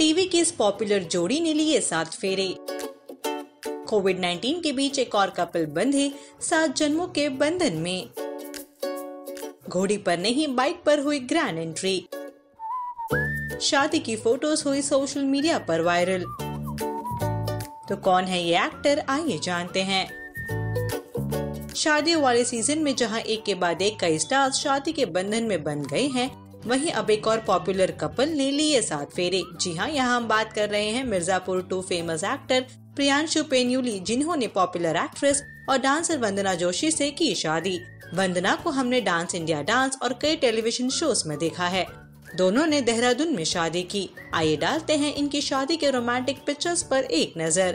TV की इस popular जोड़ी ने लिए 7 फेरे। कोविड-19 के बीच एक और कपल बंधे 7 जन्मों के बंधन में। घोड़ी पर नहीं बाइक पर हुई ग्रैंड एंट्री। शादी की फोटोज हुई सोशल मीडिया पर वायरल। तो कौन है ये एक्टर, आइए जानते हैं। शादियों वाले सीजन में जहां एक के बाद एक कई स्टार्स शादी के बंधन में बंध गए हैं, वहीं अब एक और पॉपुलर कपल ने लिए 7 फेरे। जी हां, यहाँ हम बात कर रहे हैं मिर्जापुर 2 फेमस एक्टर प्रियांशु पेन्यूली, जिन्होंने पॉपुलर एक्ट्रेस और डांसर वंदना जोशी से की शादी। वंदना को हमने डांस इंडिया डांस और कई टेलीविजन शोज में देखा है। दोनों ने देहरादून में शादी की। आइए डालते हैं इनकी शादी के रोमांटिक पिक्चर्स पर एक नजर।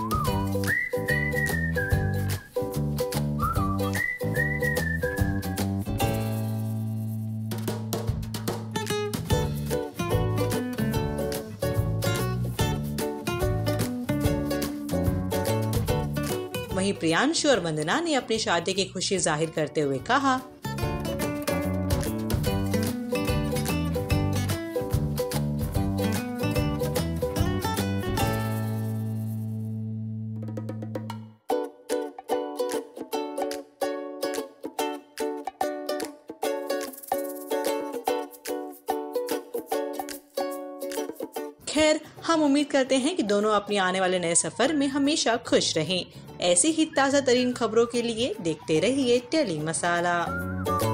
वहीं प्रियांशु और वंदना ने अपनी शादी की खुशी जाहिर करते हुए कहा, खैर, हम उम्मीद करते हैं कि दोनों अपनी आने वाले नए सफर में हमेशा खुश रहें। ऐसी ही ताज़ा तरीन खबरों के लिए देखते रहिए टेली मसाला।